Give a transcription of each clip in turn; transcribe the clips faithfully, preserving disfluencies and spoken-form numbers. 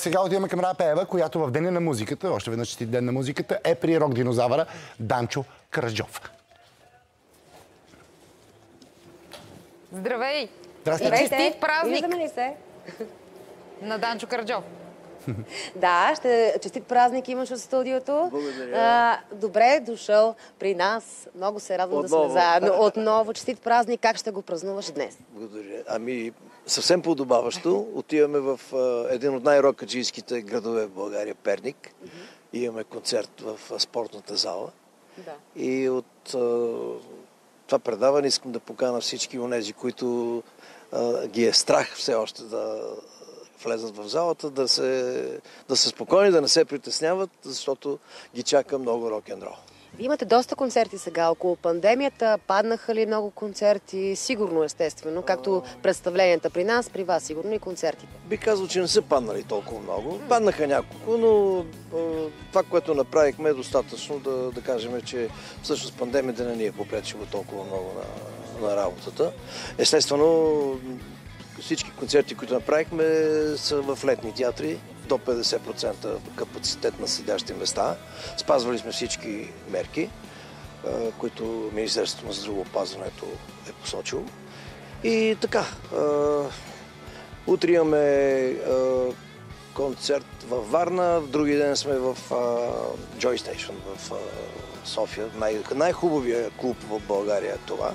Сега отиваме към Рая Пеева, която в Деня на музиката, още веднъж честит ден на музиката, е при рок динозавъра Данчо Караджов. Здравей! Здрасти! И честит празник! Виждаме ли се? На Данчо Караджов. Да, ще честит празник имаш от студиото. Благодаря. А, добре дошъл при нас. Много се радвам да сме заедно. Отново честит празник. Как ще го празнуваш днес? Благодаря. Ами, съвсем подобаващо. Отиваме в а, един от най-рокаджийските градове в България, Перник. Mm-hmm. Имаме концерт в а, спортната зала. Да. И от а, това предаване искам да покана всички онези, които а, ги е страх все още да влезат в залата, да, се, да са спокойни, да не се притесняват, защото ги чака много рок-н-рол. Вие имате доста концерти сега. Около пандемията паднаха ли много концерти? Сигурно, естествено. Както представленията при нас, при вас сигурно и концертите. Би казал, че не са паднали толкова много. Паднаха няколко, но а, това, което направихме е достатъчно да, да кажем, че всъщност пандемията не ни е попречила толкова много на, на работата. Естествено, всички концерти, които направихме, са в летни театри, до петдесет процента капацитет на седящи места. Спазвали сме всички мерки, които Министерството на здравеопазването е посочило. И така, утре имаме концерт във Варна, в други ден сме в Joy Station в София. Най- най-хубавия клуб в България е това.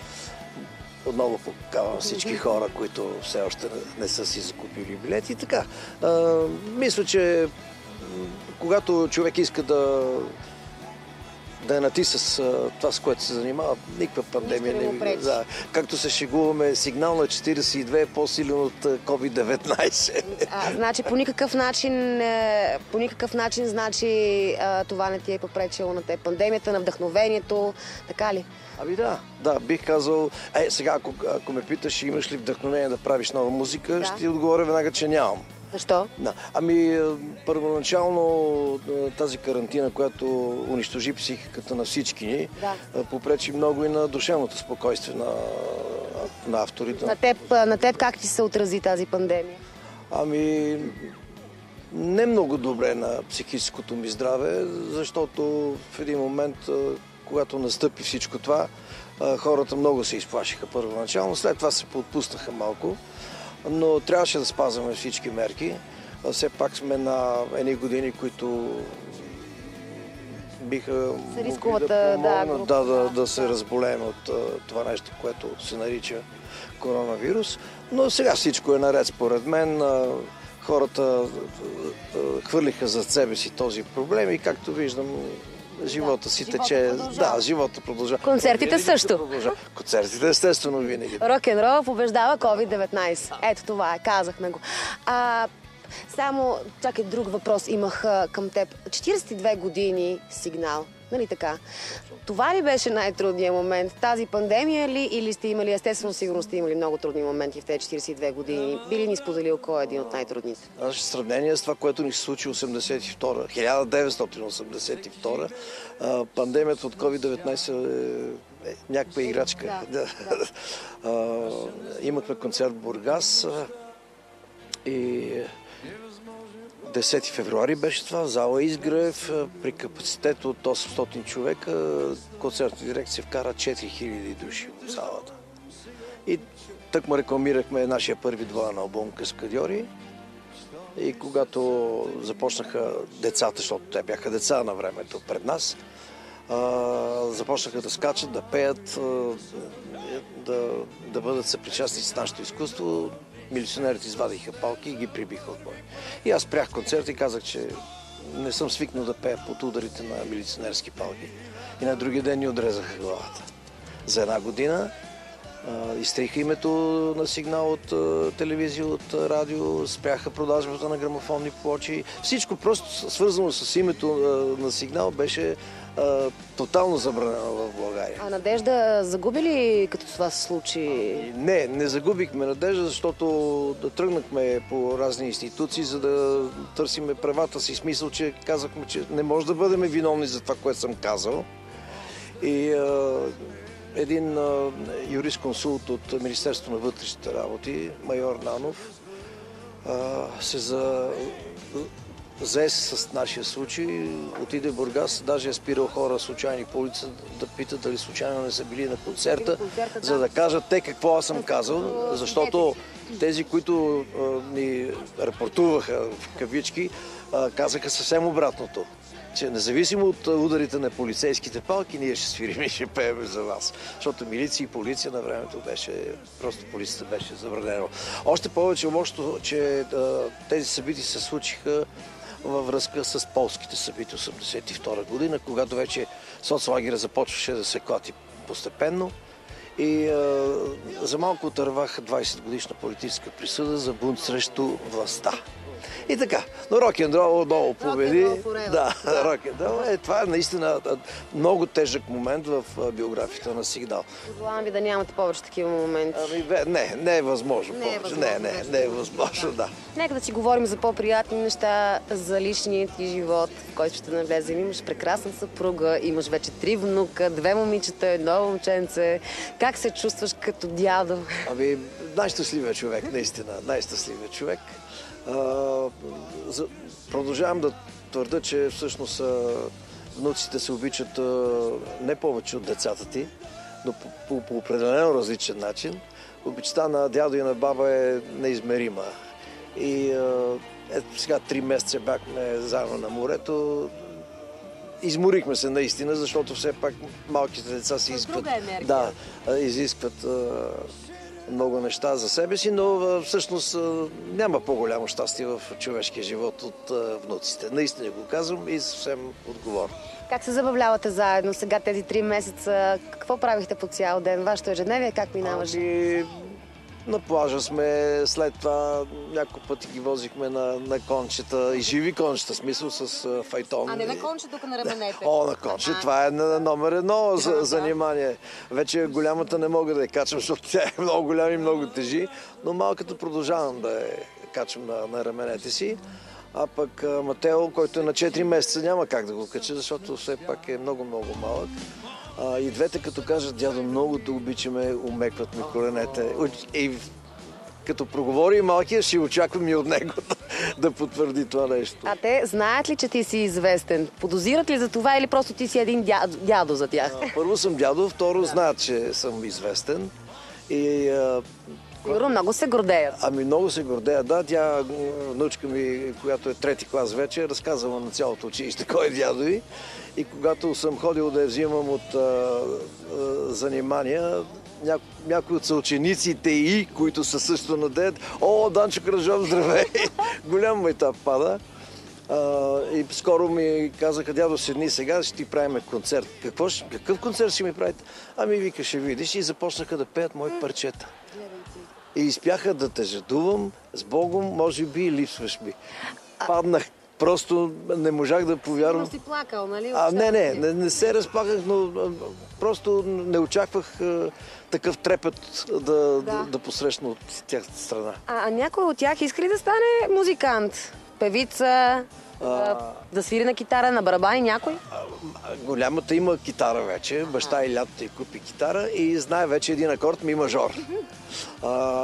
Отново покавам всички хора, които все още не са си закупили билети. Така, а, мисля, че когато човек иска да, да е нати с а, това, с което се занимава, никаква пандемия не ви да, както се шегуваме, сигнал на четиридесет и две е по-силен от ковид деветнайсет. А, значи по никакъв начин, по никакъв начин значи а, това не ти е попречило на те. Пандемията, на вдъхновението, така ли? Ами да, да, бих казал... Е, сега, ако, ако ме питаш, имаш ли вдъхновение да правиш нова музика, Да. ще ти отговоря веднага, че нямам. Защо? Да. Ами, първоначално тази карантина, която унищожи психиката на всички ни, Да. попречи много и на душевното спокойствие на, на авторите. На теб, на теб как ти се отрази тази пандемия? Ами, не много добре на психическото ми здраве, защото в един момент, когато настъпи всичко това, хората много се изплашиха първоначално, след това се поотпуснаха малко, но трябваше да спазваме всички мерки. Все пак сме на едни години, които биха могли да помогнат да, да, да се разболеем от това нещо, което се нарича коронавирус. Но сега всичко е наред според мен. Хората хвърлиха зад себе си този проблем и както виждам, живота си живота тече. продължава. Да, живота продължава. Концертите Винаги също. Концертите естествено винаги. Рок-н-рол побеждава ковид деветнайсет. Ето това е, казахме го. А, само, чакай, друг въпрос имах а, към теб. четиридесет и две години сигнал, нали така? Това ли беше най-трудният момент? Тази пандемия ли или сте имали, естествено сигурно сте имали много трудни моменти в тези четиридесет и две години? Би ли ни споделил кой е един от най-трудните? В сравнение с това, което ни се случи хиляда деветстотин осемдесет и втора, пандемията от ковид деветнайсет е, е някаква играчка. Да, да. Имахме концерт в Бургас и десети февруари беше това, в зала Изгрев, при капацитет от осемстотин човека, концертна дирекция вкара четири хиляди души в залата. И тък му рекламирахме нашия първи двоен албум Каскадьори. И когато започнаха децата, защото те бяха деца на времето пред нас, започнаха да скачат, да пеят, да, да бъдат съпричастни с нашето изкуство, милиционерите извадиха палки и ги прибиха от бой. И аз спрях концерт и казах, че не съм свикнал да пея под ударите на милиционерски палки. И на другия ден ни отрезаха главата. За една година изтриха името на сигнал от телевизия, от радио, спряха продажбата на грамофонни плочи. Всичко просто свързано с името на сигнал беше а, тотално забранено в България. А Надежда загуби ли като това се случи? Не, не загубихме Надежда, защото да тръгнахме по разни институции, за да търсиме правата си. Смисъл, че казахме, че не може да бъдем виновни за това, което съм казал. И а, един а, юрисконсулт от Министерството на вътрешните работи, майор Нанов, а, се за... зае с нашия случай, отиде в Бургас, даже е спирал хора случайни по улица да питат дали случайно не са били на концерта, концерта, да. за да кажат те какво аз съм казал, защото тези, които а, ни репортуваха в кавички, а, казаха съвсем обратното. Че независимо от ударите на полицейските палки, ние ще свирим и ще пеем за вас. Защото милиция и полиция на времето беше, просто полицията беше забранено. Още повече лошото, че а, тези събития се случиха във връзка с полските събития осемдесет и втора година, когато вече соцлагера започваше да се клати постепенно. И а, за малко отървах двайсет годишна политическа присъда за бунт срещу властта. И така, но рок-н-рол много победи. Да, рок-н-рол. Е, това е наистина много тежък момент в биографията на Сигнал. Желавам ви да нямате повече такива моменти. Ами, не, не е възможно. Не е повече. възможно, Не, не, не е възможно, да. Нека да си говорим за по-приятни неща, за личния ти живот, в който ще навлезем. Имаш прекрасна съпруга, имаш вече три внука, две момичета, едно момченце. Как се чувстваш като дядо? Ами, най-щастливия човек, наистина, най-щастливия човек. А, за, продължавам да твърда, че всъщност а, внуците се обичат а, не повече от децата ти, но по, по, по определено различен начин. Обичта на дядо и на баба е неизмерима. И а, ето сега три месеца бяхме заедно на морето. Изморихме се наистина, защото все пак малките деца си изискват, да, изискват а, много неща за себе си, но всъщност няма по-голямо щастие в човешкия живот от внуците. Наистина го казвам и съвсем отговорно. Как се забавлявате заедно сега тези три месеца? Какво правихте по цял ден? Вашето ежедневие как минаваше? Ами, на плажа сме, след това няколко пъти ги возихме на, на кончета, и живи кончета, смисъл с а, файтон. А не на конче, тук на раменете. О, на конче, това е на номер едно за занимание. Вече голямата не мога да я качвам, защото тя е много голяма и много тежи, но малката продължавам да я качвам на, на раменете си. А пък а, Матео, който е на четири месеца, няма как да го кача, защото все пак е много-много малък. А, и двете, като кажат, дядо, много да обичаме, умекват ми коленете. И като проговори малкия, ще очаквам и от него да потвърди това нещо. А те знаят ли, че ти си известен? Подозират ли за това или просто ти си един дядо, дядо за тях? А, първо съм дядо, второ знаят, че съм известен. И а, Сигурно много се гордеят. Ами много се гордея, да. Тя, внучка ми, която е трети клас вече, е разказала на цялото училище кой е дядо й. И когато съм ходил да я взимам от а, а, занимания, няко, някои от съучениците и, които са също надеят, о, Данчо Караджов, здравей! Голям майтап пада. А, и скоро ми казаха, дядо, седни сега, ще ти правим концерт. Какво, какъв концерт ще ми правите? Ами вика, ще видиш. И започнаха да пеят мои парчета. И изпяха да те жадувам, с Богом, може би липсваш ми. Паднах, просто не можах да повярвам. Сигурно си плакал, нали? А, не, не, не, не се разплаках, но а, просто не очаквах а, такъв трепет да, да. да, да посрещна от тяхната страна. А, а някой от тях иска ли да стане музикант? Певица? А... Да свири на китара, на барабани някой? Голямата има китара вече. Баща и лятото й купи китара и знае вече един акорд ми мажор. А,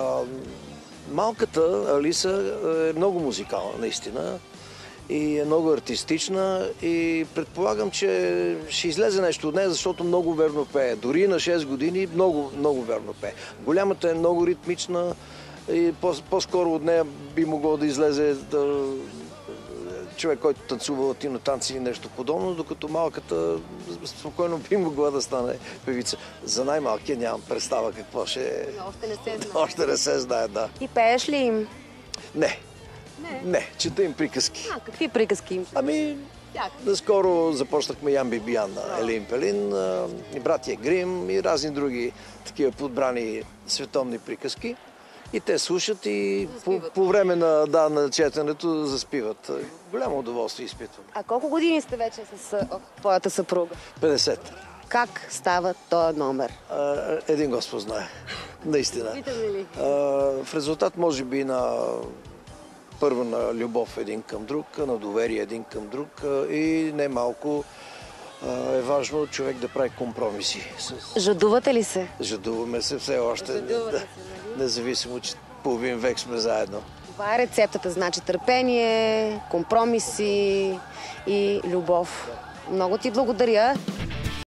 малката Алиса е много музикална, наистина. И е много артистична и предполагам, че ще излезе нещо от нея, защото много верно пее. Дори на шест години много, много верно пее. Голямата е много ритмична и по-скоро от нея би могло да излезе да... човек, който танцува латино танци или нещо подобно, докато малката спокойно би могла да стане певица. За най-малкия нямам представа какво ще е. Още не се знае. Още не се знае, да. И пееш ли им? Не. Не. Не, чета им приказки. А, какви приказки им? Ами, наскоро започнахме Ян Бибиян на Елин Пелин, и братия Грим и разни други такива подбрани световни приказки. И те слушат и по, по време на, да, на четенето заспиват. Голямо удоволствие изпитвам. А колко години сте вече с о, твоята съпруга? петдесет. Как става този номер? А, един Господ знае. Наистина. Питаме ли? А, в резултат, може би, на първо на любов един към друг, на доверие един към друг и не малко е важно човек да прави компромиси. Жадувате ли се? Жадуваме се все още. Да, независимо, че половин век сме заедно. Това е рецептата, значи търпение, компромиси и любов. Много ти благодаря.